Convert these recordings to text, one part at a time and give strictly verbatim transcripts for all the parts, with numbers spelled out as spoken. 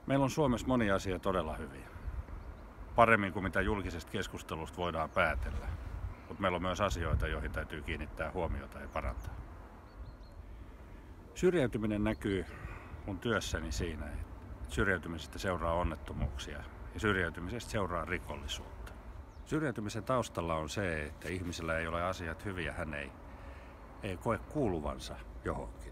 Meillä on Suomessa moni asia todella hyviä. Paremmin kuin mitä julkisesta keskustelusta voidaan päätellä. Mutta meillä on myös asioita, joihin täytyy kiinnittää huomiota ja parantaa. Syrjäytyminen näkyy mun työssäni siinä, että syrjäytymisestä seuraa onnettomuuksia ja syrjäytymisestä seuraa rikollisuutta. Syrjäytymisen taustalla on se, että ihmisellä ei ole asiat hyviä, hän ei, ei koe kuuluvansa johonkin.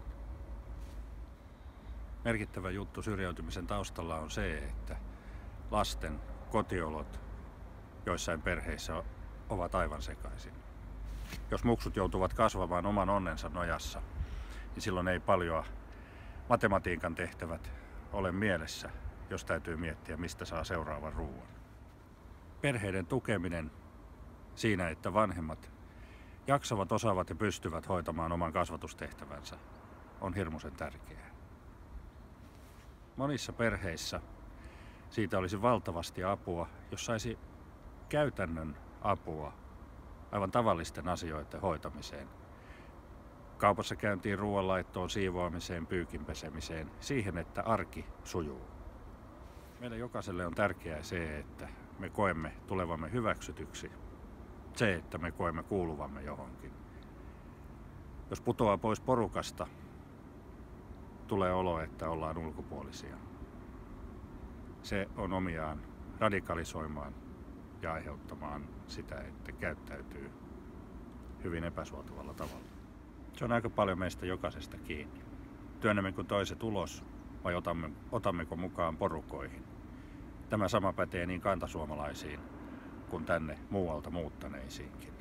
Merkittävä juttu syrjäytymisen taustalla on se, että lasten kotiolot joissain perheissä ovat aivan sekaisin. Jos muksut joutuvat kasvamaan oman onnensa nojassa, niin silloin ei paljon matematiikan tehtävät ole mielessä, jos täytyy miettiä, mistä saa seuraavan ruuan. Perheiden tukeminen siinä, että vanhemmat jaksavat, osaavat ja pystyvät hoitamaan oman kasvatustehtävänsä, on hirmuisen tärkeää. Monissa perheissä siitä olisi valtavasti apua, jos saisi käytännön apua aivan tavallisten asioiden hoitamiseen. Kaupassa käyntiin, ruoanlaittoon, siivoamiseen, pyykin pesemiseen, siihen, että arki sujuu. Meille jokaiselle on tärkeää se, että me koemme tulevamme hyväksytyksi. Se, että me koemme kuuluvamme johonkin. Jos putoaa pois porukasta, tulee olo, että ollaan ulkopuolisia. Se on omiaan radikalisoimaan ja aiheuttamaan sitä, että käyttäytyy hyvin epäsuotavalla tavalla. Se on aika paljon meistä jokaisesta kiinni. Työnnämmekö toiset ulos vai otamme, otammeko mukaan porukoihin? Tämä sama pätee niin kantasuomalaisiin kuin tänne muualta muuttaneisiinkin.